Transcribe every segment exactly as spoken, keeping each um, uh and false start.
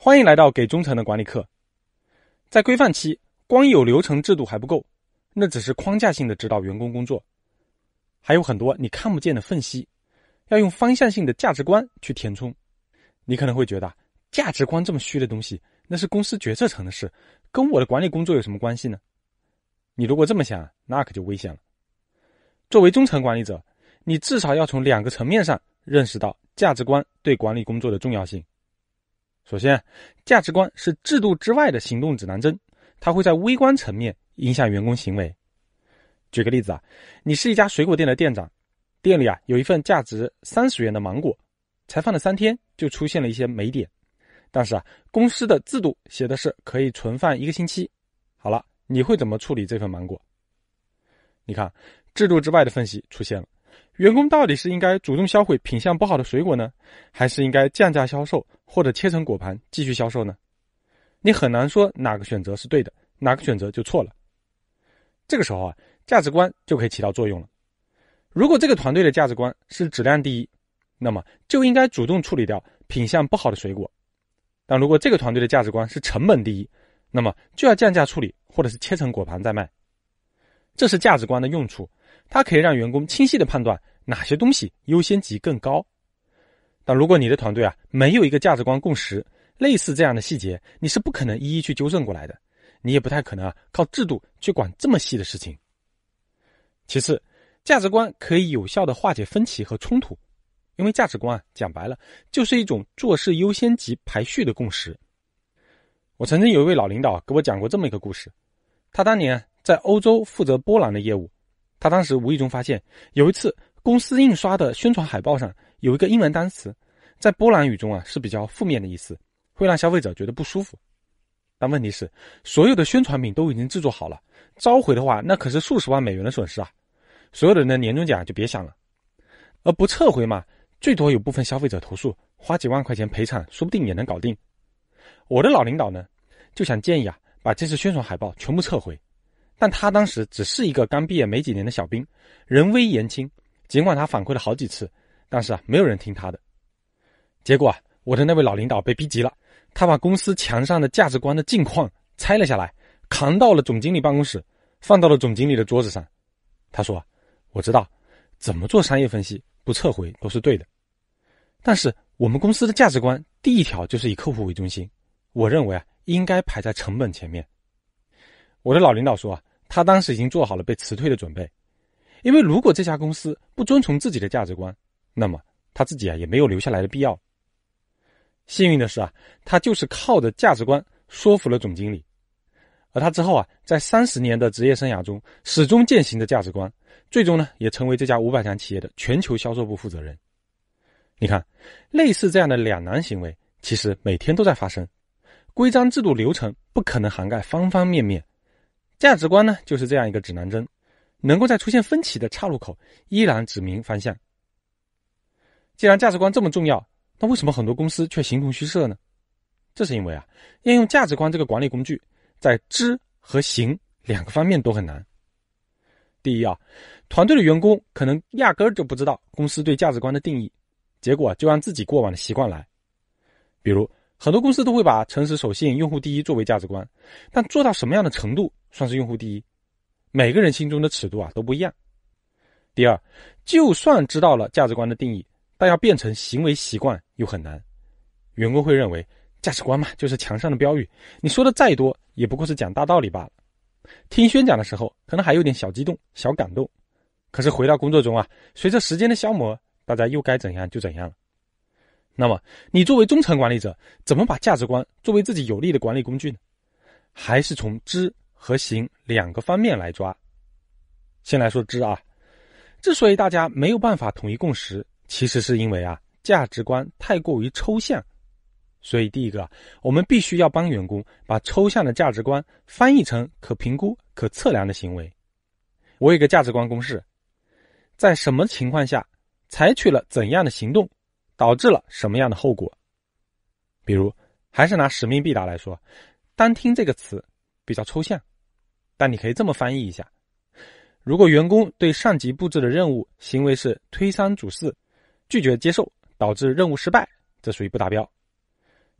欢迎来到给中层的管理课。在规范期，光有流程制度还不够，那只是框架性的指导员工工作，还有很多你看不见的缝隙，要用方向性的价值观去填充。你可能会觉得，价值观这么虚的东西，那是公司决策层的事，跟我的管理工作有什么关系呢？你如果这么想，那可就危险了。作为中层管理者，你至少要从两个层面上认识到价值观对管理工作的重要性。首先，价值观是制度之外的行动指南针，它会在微观层面影响员工行为。举个例子啊，你是一家水果店的店长，店里啊有一份价值三十元的芒果，才放了三天就出现了一些霉点，但是啊，公司的制度写的是可以存放一个星期。好了，你会怎么处理这份芒果？你看，制度之外的分析出现了。员工到底是应该主动销毁品相不好的水果呢，还是应该降价销售或者切成果盘继续销售呢？你很难说哪个选择是对的，哪个选择就错了。这个时候啊，价值观就可以起到作用了。如果这个团队的价值观是质量第一，那么就应该主动处理掉品相不好的水果。但如果这个团队的价值观是成本第一，那么就要降价处理，或者是切成果盘再卖。这是价值观的用处，它可以让员工清晰地判断哪些东西优先级更高。但如果你的团队啊没有一个价值观共识，类似这样的细节你是不可能一一去纠正过来的，你也不太可能啊靠制度去管这么细的事情。其次，价值观可以有效地化解分歧和冲突，因为价值观啊讲白了就是一种做事优先级排序的共识。我曾经有一位老领导给我讲过这么一个故事，他当年在欧洲负责波兰的业务，他当时无意中发现有一次公司印刷的宣传海报上有一个英文单词，在波兰语中啊是比较负面的意思，会让消费者觉得不舒服。但问题是，所有的宣传品都已经制作好了，召回的话那可是数十万美元的损失啊，所有的人的年终奖就别想了。而不撤回嘛，最多有部分消费者投诉，花几万块钱赔偿说不定也能搞定。我的老领导呢就想建议啊把这次宣传海报全部撤回，但他当时只是一个刚毕业没几年的小兵，人微言轻，尽管他反馈了好几次，但是啊没有人听他的。结果啊我的那位老领导被逼急了，他把公司墙上的价值观的镜框拆了下来，扛到了总经理办公室，放到了总经理的桌子上。他说，我知道怎么做商业分析不撤回都是对的，但是我们公司的价值观第一条就是以客户为中心，我认为啊应该排在成本前面。我的老领导说啊，他当时已经做好了被辞退的准备，因为如果这家公司不遵从自己的价值观，那么他自己啊也没有留下来的必要。幸运的是啊，他就是靠着价值观说服了总经理，而他之后啊，在三十年的职业生涯中始终践行着价值观，最终呢也成为这家五百强企业的全球销售部负责人。你看，类似这样的两难行为其实每天都在发生，规章制度流程不可能涵盖方方面面，价值观呢就是这样一个指南针，能够在出现分歧的岔路口依然指明方向。既然价值观这么重要，那为什么很多公司却形同虚设呢？这是因为啊，要用价值观这个管理工具，在知和行两个方面都很难。第一啊，团队的员工可能压根儿就不知道公司对价值观的定义，结果就按自己过往的习惯来。比如很多公司都会把诚实守信、用户第一作为价值观，但做到什么样的程度算是用户第一？每个人心中的尺度啊都不一样。第二，就算知道了价值观的定义，但要变成行为习惯又很难。员工会认为价值观嘛就是墙上的标语，你说的再多也不过是讲大道理罢了。听宣讲的时候可能还有点小激动、小感动，可是回到工作中啊，随着时间的消磨，大家又该怎样就怎样了。那么你作为中层管理者，怎么把价值观作为自己有利的管理工具呢？还是从知和行两个方面来抓。先来说知啊，之所以大家没有办法统一共识，其实是因为啊价值观太过于抽象。所以第一个，我们必须要帮员工把抽象的价值观翻译成可评估、可测量的行为。我有一个价值观公式，在什么情况下采取了怎样的行动，导致了什么样的后果。比如还是拿使命必达来说，单听这个词比较抽象，但你可以这么翻译一下，如果员工对上级布置的任务行为是推三阻四、拒绝接受，导致任务失败，这属于不达标。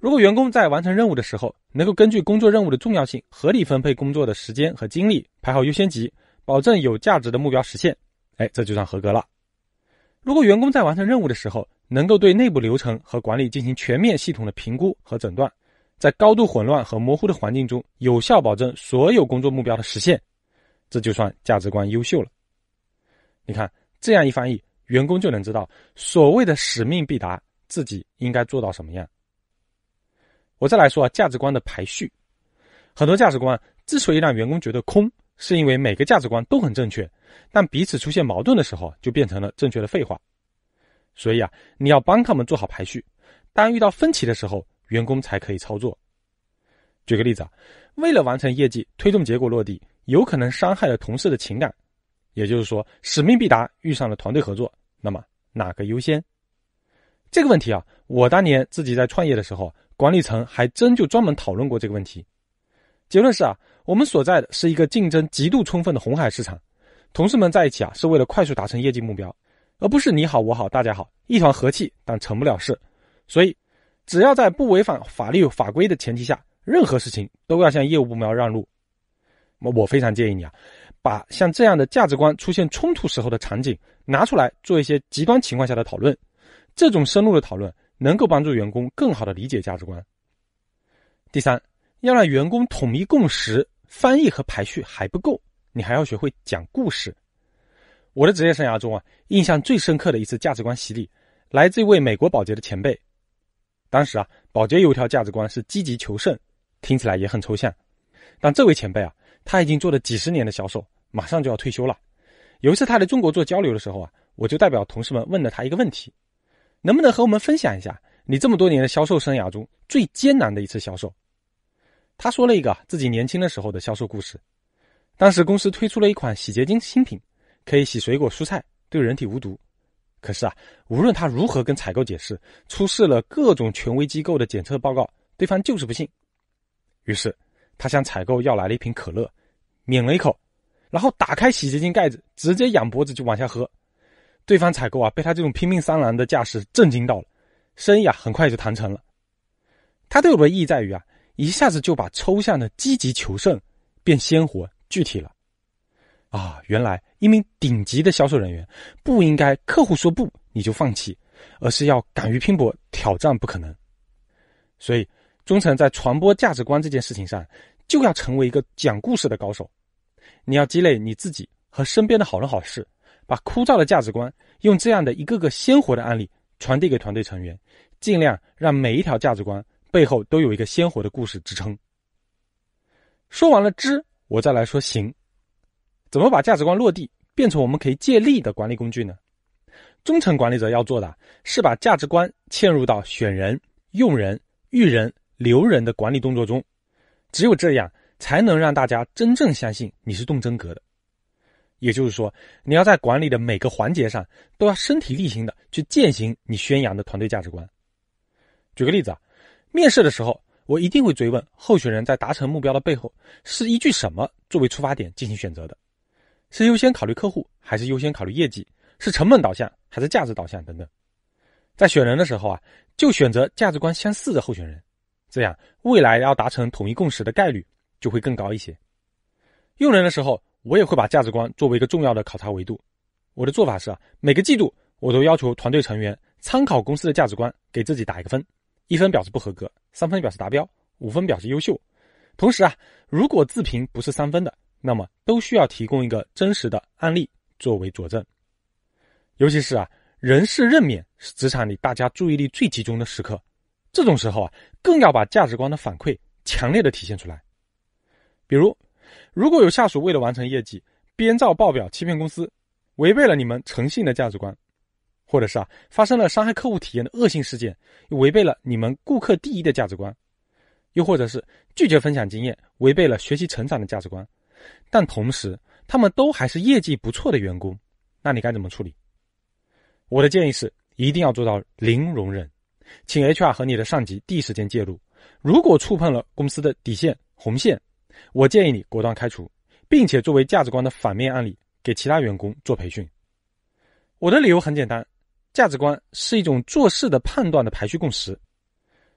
如果员工在完成任务的时候，能够根据工作任务的重要性，合理分配工作的时间和精力，排好优先级，保证有价值的目标实现，哎，这就算合格了。如果员工在完成任务的时候，能够对内部流程和管理进行全面系统的评估和诊断，在高度混乱和模糊的环境中，有效保证所有工作目标的实现，这就算价值观优秀了。你看，这样一翻译，员工就能知道所谓的使命必达，自己应该做到什么样。我再来说啊，价值观的排序。很多价值观之所以让员工觉得空，是因为每个价值观都很正确，但彼此出现矛盾的时候，就变成了正确的废话。所以啊，你要帮他们做好排序，当遇到分歧的时候，员工才可以操作。举个例子啊，为了完成业绩，推动结果落地，有可能伤害了同事的情感，也就是说，使命必达遇上了团队合作，那么哪个优先？这个问题啊，我当年自己在创业的时候，管理层还真就专门讨论过这个问题。结论是啊，我们所在的是一个竞争极度充分的红海市场，同事们在一起啊，是为了快速达成业绩目标，而不是你好我好大家好，一团和气但成不了事。所以只要在不违反法律法规的前提下，任何事情都要向业务部门让路。我非常建议你啊，把像这样的价值观出现冲突时候的场景拿出来做一些极端情况下的讨论，这种深入的讨论能够帮助员工更好地理解价值观。第三，要让员工统一共识，翻译和排序还不够，你还要学会讲故事。我的职业生涯中啊，印象最深刻的一次价值观洗礼，来自一位美国保洁的前辈。当时啊，保洁有一条价值观是积极求胜，听起来也很抽象。但这位前辈啊，他已经做了几十年的销售，马上就要退休了。有一次他来中国做交流的时候啊，我就代表同事们问了他一个问题，能不能和我们分享一下你这么多年的销售生涯中最艰难的一次销售？他说了一个自己年轻的时候的销售故事。当时公司推出了一款洗洁精新品，可以洗水果蔬菜，对人体无毒。可是啊，无论他如何跟采购解释，出示了各种权威机构的检测报告，对方就是不信。于是他向采购要来了一瓶可乐，抿了一口，然后打开洗洁精盖子，直接仰脖子就往下喝。对方采购啊，被他这种拼命三郎的架势震惊到了，生意啊很快就谈成了。他对我的意义在于啊，一下子就把抽象的积极求胜变鲜活具体了。啊，原来一名顶级的销售人员不应该客户说不你就放弃，而是要敢于拼搏，挑战不可能。所以忠诚在传播价值观这件事情上，就要成为一个讲故事的高手。你要积累你自己和身边的好人好事，把枯燥的价值观用这样的一个个鲜活的案例传递给团队成员，尽量让每一条价值观背后都有一个鲜活的故事支撑。说完了知，我再来说行。怎么把价值观落地，变成我们可以借力的管理工具呢？忠诚管理者要做的是把价值观嵌入到选人、用人、育人、留人的管理动作中，只有这样才能让大家真正相信你是动真格的。也就是说，你要在管理的每个环节上都要身体力行的去践行你宣扬的团队价值观。举个例子啊，面试的时候我一定会追问候选人在达成目标的背后是依据什么作为出发点进行选择的，是优先考虑客户还是优先考虑业绩，是成本导向还是价值导向等等。在选人的时候啊，就选择价值观相似的候选人，这样未来要达成统一共识的概率就会更高一些。用人的时候，我也会把价值观作为一个重要的考察维度。我的做法是啊，每个季度我都要求团队成员参考公司的价值观，给自己打一个分，一分表示不合格，三分表示达标，五分表示优秀。同时啊，如果自评不是三分的，那么都需要提供一个真实的案例作为佐证。尤其是啊，人事任免是职场里大家注意力最集中的时刻，这种时候啊，更要把价值观的反馈强烈的体现出来。比如，如果有下属为了完成业绩，编造报表欺骗公司，违背了你们诚信的价值观，或者是啊，发生了伤害客户体验的恶性事件，又违背了你们顾客第一的价值观，又或者是拒绝分享经验，违背了学习成长的价值观，但同时他们都还是业绩不错的员工，那你该怎么处理？我的建议是一定要做到零容忍，请 H R 和你的上级第一时间介入，如果触碰了公司的底线红线，我建议你果断开除，并且作为价值观的反面案例给其他员工做培训。我的理由很简单，价值观是一种做事的判断的排序共识。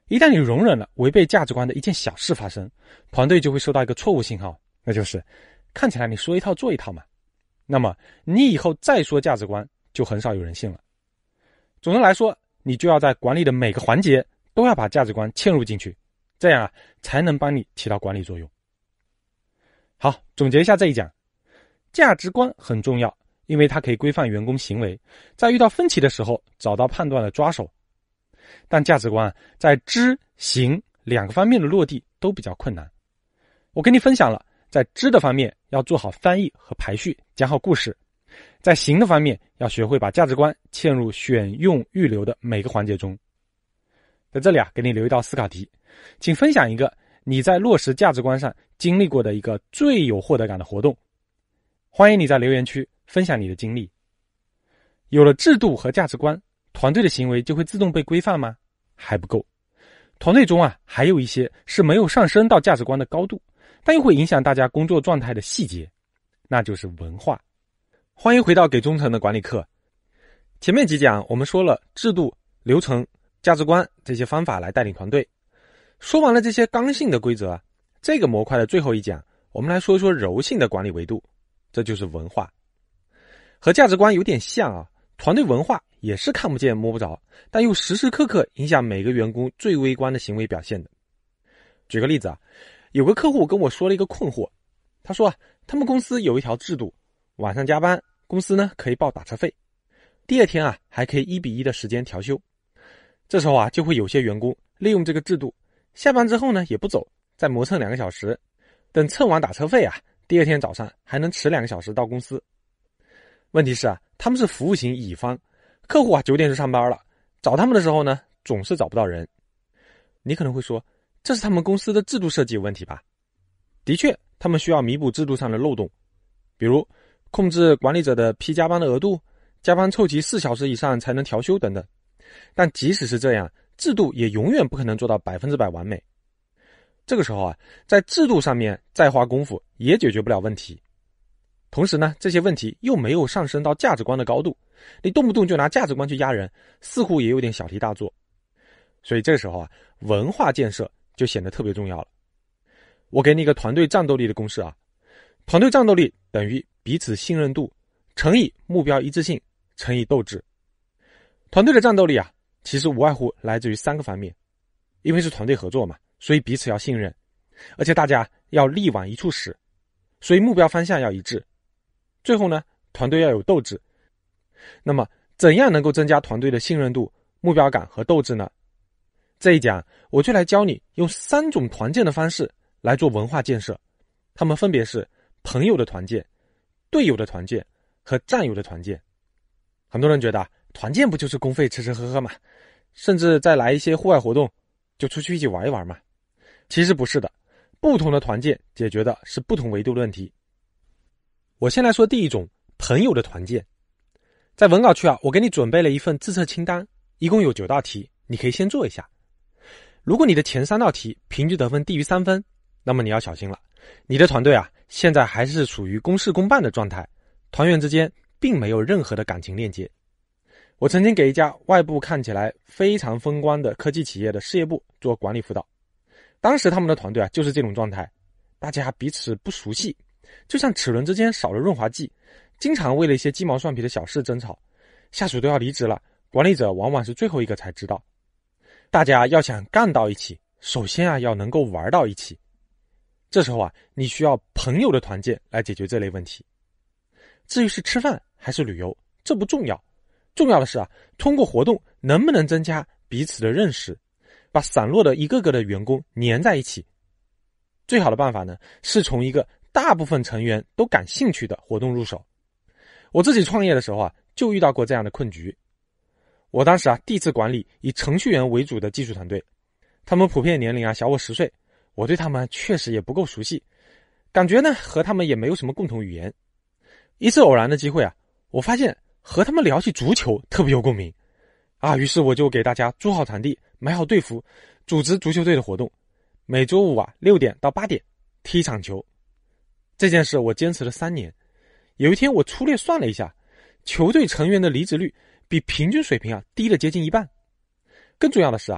一旦你容忍了违背价值观的一件小事发生，团队就会收到一个错误信号，那就是看起来你说一套做一套嘛。那么你以后再说价值观就很少有人信了。总的来说，你就要在管理的每个环节都要把价值观嵌入进去，这样啊才能帮你起到管理作用。好，总结一下这一讲，价值观很重要，因为它可以规范员工行为，在遇到分歧的时候找到判断的抓手。但价值观在知行两个方面的落地都比较困难。我跟你分享了，在知的方面要做好翻译和排序，讲好故事；在行的方面要学会把价值观嵌入选用预留的每个环节中。在这里啊，给你留一道思考题，请分享一个你在落实价值观上经历过的一个最有获得感的活动。欢迎你在留言区分享你的经历。有了制度和价值观，团队的行为就会自动被规范吗？还不够。团队中啊，还有一些是没有上升到价值观的高度，但又会影响大家工作状态的细节，那就是文化。欢迎回到给忠诚的管理课。前面几讲我们说了制度、流程、价值观这些方法来带领团队。说完了这些刚性的规则，这个模块的最后一讲，我们来说一说柔性的管理维度，这就是文化。和价值观有点像啊，团队文化也是看不见摸不着，但又时时刻刻影响每个员工最微观的行为表现的。举个例子啊，有个客户跟我说了一个困惑，他说啊，他们公司有一条制度，晚上加班，公司呢可以报打车费，第二天啊还可以一比一的时间调休。这时候啊，就会有些员工利用这个制度，下班之后呢也不走，再磨蹭两个小时，等蹭完打车费啊，第二天早上还能迟两个小时到公司。问题是啊，他们是服务型乙方，客户啊九点就上班了，找他们的时候呢，总是找不到人。你可能会说，这是他们公司的制度设计有问题吧？的确，他们需要弥补制度上的漏洞，比如控制管理者的批加班的额度，加班凑齐四小时以上才能调休等等。但即使是这样，制度也永远不可能做到百分之百完美。这个时候啊，在制度上面再花功夫也解决不了问题。同时呢，这些问题又没有上升到价值观的高度，你动不动就拿价值观去压人，似乎也有点小题大做。所以这个时候啊，文化建设就显得特别重要了。我给你一个团队战斗力的公式啊，团队战斗力等于彼此信任度乘以目标一致性乘以斗志。团队的战斗力啊，其实无外乎来自于三个方面。因为是团队合作嘛，所以彼此要信任，而且大家要力往一处使，所以目标方向要一致。最后呢，团队要有斗志。那么怎样能够增加团队的信任度、目标感和斗志呢？这一讲我就来教你用三种团建的方式来做文化建设，它们分别是朋友的团建、队友的团建和战友的团建。很多人觉得团建不就是公费吃吃喝喝嘛，甚至再来一些户外活动，就出去一起玩一玩嘛。其实不是的，不同的团建解决的是不同维度的问题。我先来说第一种，朋友的团建。在文稿区啊，我给你准备了一份自测清单，一共有九道题，你可以先做一下。如果你的前三道题平均得分低于三分，那么你要小心了，你的团队啊，现在还是处于公事公办的状态，团员之间并没有任何的感情链接。我曾经给一家外部看起来非常风光的科技企业的事业部做管理辅导，当时他们的团队啊就是这种状态，大家彼此不熟悉，就像齿轮之间少了润滑剂，经常为了一些鸡毛蒜皮的小事争吵，下属都要离职了，管理者往往是最后一个才知道。大家要想干到一起，首先啊要能够玩到一起。这时候啊，你需要朋友的团建来解决这类问题。至于是吃饭还是旅游，这不重要，重要的是啊，通过活动能不能增加彼此的认识，把散落的一个个的员工粘在一起。最好的办法呢，是从一个大部分成员都感兴趣的活动入手。我自己创业的时候啊，就遇到过这样的困局。我当时啊，第一次管理以程序员为主的技术团队，他们普遍年龄啊小我十岁，我对他们确实也不够熟悉，感觉呢和他们也没有什么共同语言。一次偶然的机会啊，我发现和他们聊起足球特别有共鸣啊，于是我就给大家租好场地，买好队服，组织足球队的活动，每周五啊六点到八点踢一场球。这件事我坚持了三年。有一天我粗略算了一下，球队成员的离职率比平均水平啊低了接近一半。更重要的是啊，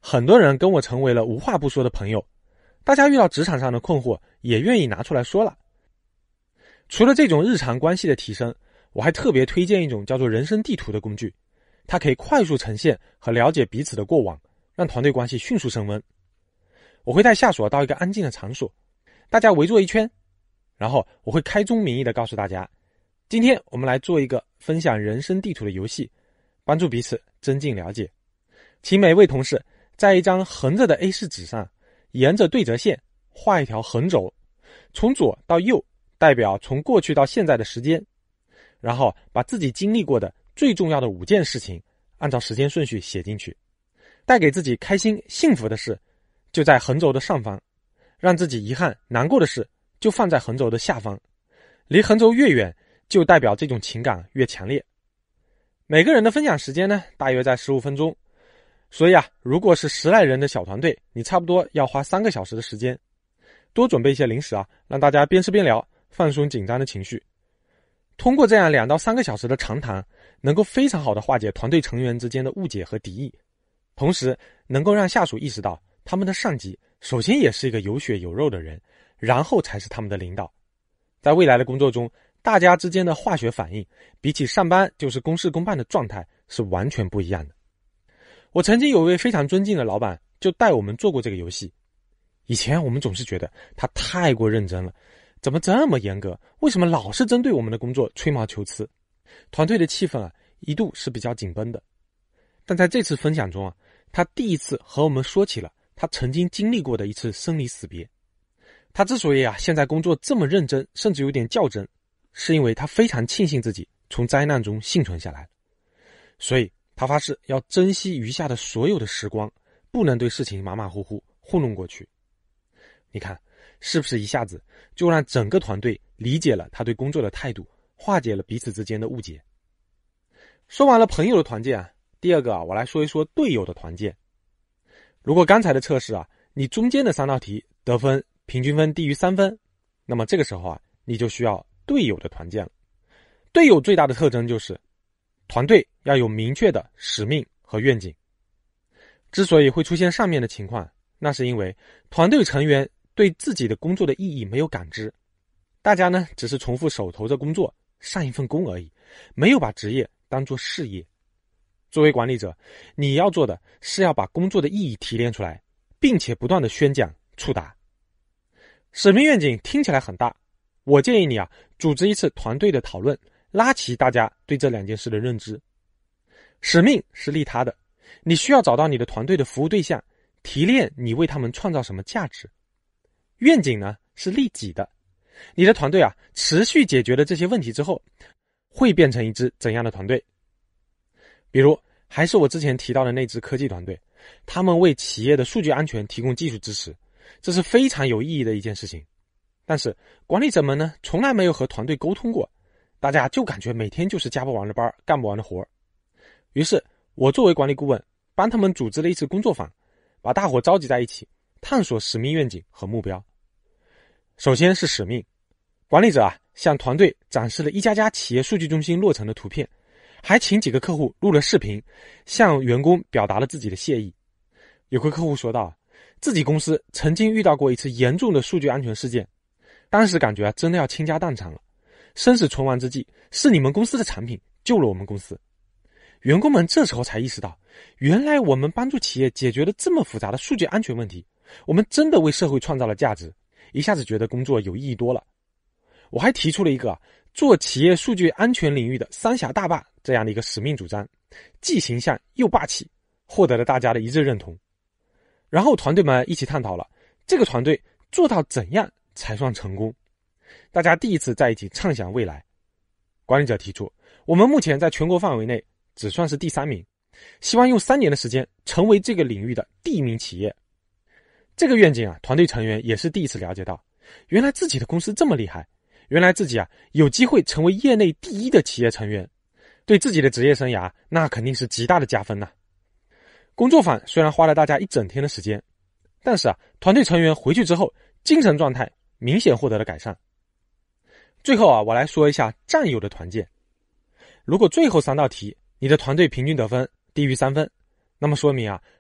很多人跟我成为了无话不说的朋友，大家遇到职场上的困惑也愿意拿出来说了。除了这种日常关系的提升，我还特别推荐一种叫做人生地图的工具，它可以快速呈现和了解彼此的过往，让团队关系迅速升温。我会带下属到一个安静的场所，大家围坐一圈，然后我会开宗明义地告诉大家，今天我们来做一个分享人生地图的游戏，帮助彼此增进了解。请每位同事在一张横着的 A 四 纸上，沿着对折线画一条横轴，从左到右代表从过去到现在的时间，然后把自己经历过的最重要的五件事情按照时间顺序写进去。带给自己开心幸福的事就在横轴的上方，让自己遗憾难过的事就放在横轴的下方。离横轴越远，就代表这种情感越强烈。每个人的分享时间呢，大约在十五分钟。所以啊，如果是十来人的小团队，你差不多要花三个小时的时间。多准备一些零食啊，让大家边吃边聊，放松紧张的情绪。通过这样两到三个小时的长谈，能够非常好的化解团队成员之间的误解和敌意，同时能够让下属意识到他们的上级首先也是一个有血有肉的人，然后才是他们的领导。在未来的工作中，大家之间的化学反应比起上班就是公事公办的状态是完全不一样的。我曾经有一位非常尊敬的老板就带我们做过这个游戏。以前我们总是觉得他太过认真了，怎么这么严格，为什么老是针对我们的工作吹毛求疵，团队的气氛啊一度是比较紧绷的。但在这次分享中啊，他第一次和我们说起了他曾经经历过的一次生离死别。他之所以啊现在工作这么认真，甚至有点较真，是因为他非常庆幸自己从灾难中幸存下来，所以他发誓要珍惜余下的所有的时光，不能对事情马马虎虎糊弄过去。你看是不是一下子就让整个团队理解了他对工作的态度，化解了彼此之间的误解。说完了朋友的团建啊，第二个啊，我来说一说队友的团建。如果刚才的测试啊，你中间的三道题得分平均分低于三分，那么这个时候啊，你就需要队友的团建了。队友最大的特征就是团队要有明确的使命和愿景。之所以会出现上面的情况，那是因为团队成员对自己的工作的意义没有感知，大家呢只是重复手头的工作，上一份工而已，没有把职业当作事业。作为管理者，你要做的是要把工作的意义提炼出来，并且不断的宣讲触达。使命愿景听起来很大，我建议你啊，组织一次团队的讨论，拉齐大家对这两件事的认知。使命是利他的，你需要找到你的团队的服务对象，提炼你为他们创造什么价值。愿景呢是利己的，你的团队啊持续解决了这些问题之后，会变成一支怎样的团队？比如还是我之前提到的那支科技团队，他们为企业的数据安全提供技术支持，这是非常有意义的一件事情。但是管理者们呢从来没有和团队沟通过，大家就感觉每天就是加不完的班，干不完的活。于是我作为管理顾问，帮他们组织了一次工作坊，把大伙召集在一起，探索使命愿景和目标。首先是使命，管理者啊向团队展示了一家家企业数据中心落成的图片，还请几个客户录了视频，向员工表达了自己的谢意。有个客户说道，自己公司曾经遇到过一次严重的数据安全事件，当时感觉啊真的要倾家荡产了，生死存亡之际，是你们公司的产品救了我们公司。员工们这时候才意识到，原来我们帮助企业解决了这么复杂的数据安全问题，我们真的为社会创造了价值，一下子觉得工作有意义多了。我还提出了一个、啊、做企业数据安全领域的三峡大坝这样的一个使命主张，既形象又霸气，获得了大家的一致认同。然后团队们一起探讨了这个团队做到怎样才算成功，大家第一次在一起畅想未来。管理者提出，我们目前在全国范围内只算是第三名，希望用三年的时间成为这个领域的第一名企业。这个愿景啊，团队成员也是第一次了解到，原来自己的公司这么厉害，原来自己啊有机会成为业内第一的企业成员，对自己的职业生涯那肯定是极大的加分呐、啊。工作坊虽然花了大家一整天的时间，但是啊，团队成员回去之后精神状态明显获得了改善。最后啊，我来说一下战友的团建。如果最后三道题你的团队平均得分低于三分，那么说明啊，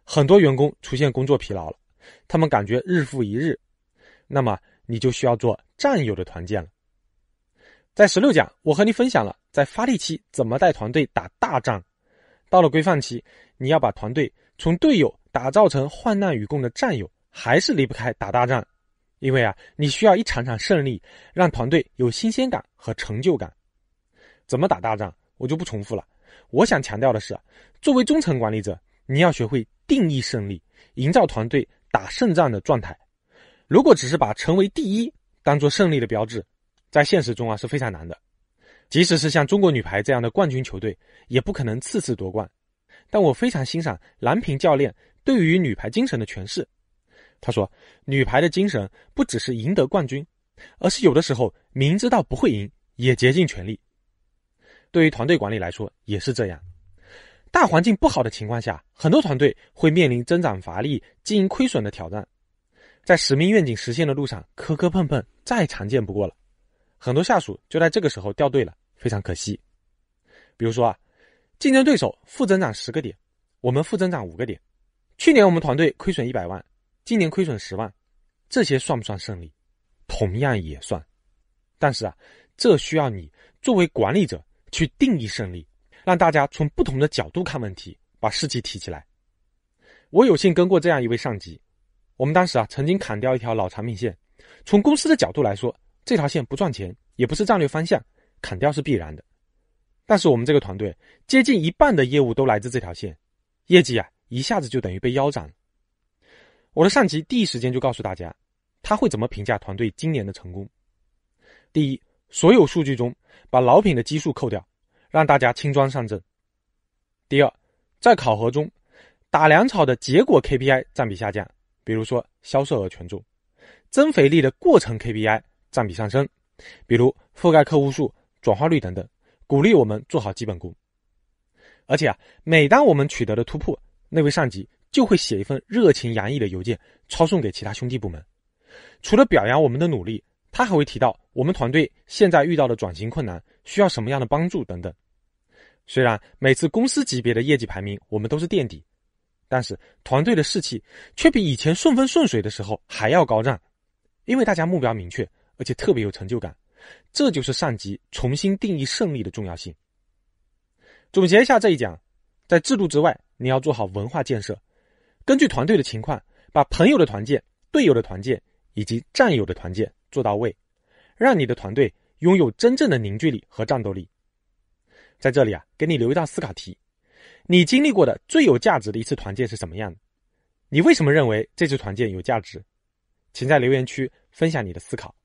很多员工出现工作疲劳了，他们感觉日复一日，那么你就需要做战友的团建了。在十六讲，我和你分享了在发力期怎么带团队打大仗。到了规范期，你要把团队从队友打造成患难与共的战友，还是离不开打大仗。因为啊，你需要一场场胜利，让团队有新鲜感和成就感。怎么打大仗，我就不重复了。我想强调的是，作为中层管理者，你要学会定义胜利，营造团队打胜仗的状态。如果只是把成为第一当作胜利的标志，在现实中啊是非常难的。即使是像中国女排这样的冠军球队，也不可能次次夺冠。但我非常欣赏郎平教练对于女排精神的诠释。他说，女排的精神不只是赢得冠军，而是有的时候明知道不会赢，也竭尽全力。对于团队管理来说也是这样。大环境不好的情况下，很多团队会面临增长乏力、经营亏损的挑战。在使命愿景实现的路上磕磕碰碰再常见不过了，很多下属就在这个时候掉队了，非常可惜。比如说啊，竞争对手负增长十个点，我们负增长五个点。去年我们团队亏损一百万，今年亏损十万，这些算不算胜利？同样也算。但是啊，这需要你作为管理者去定义胜利，让大家从不同的角度看问题，把士气提起来。我有幸跟过这样一位上级，我们当时啊曾经砍掉一条老产品线，从公司的角度来说，这条线不赚钱，也不是战略方向，砍掉是必然的。但是我们这个团队接近一半的业务都来自这条线，业绩啊一下子就等于被腰斩了。我的上级第一时间就告诉大家，他会怎么评价团队今年的成功。第一，所有数据中把老品的基数扣掉，让大家轻装上阵。第二，在考核中打粮草的结果 K P I 占比下降，比如说销售额权重；增肥力的过程 K P I 占比上升，比如覆盖客户数、转化率等等，鼓励我们做好基本功。而且啊，每当我们取得了突破，那位上级就会写一份热情洋溢的邮件抄送给其他兄弟部门。除了表扬我们的努力，他还会提到我们团队现在遇到的转型困难，需要什么样的帮助等等。虽然每次公司级别的业绩排名我们都是垫底，但是团队的士气却比以前顺风顺水的时候还要高涨，因为大家目标明确，而且特别有成就感。这就是上级重新定义胜利的重要性。总结一下这一讲，在制度之外，你要做好文化建设，根据团队的情况，把朋友的团建、队友的团建以及战友的团建做到位，让你的团队拥有真正的凝聚力和战斗力。在这里啊，给你留一道思考题，你经历过的最有价值的一次团建是什么样的？你为什么认为这次团建有价值？请在留言区分享你的思考。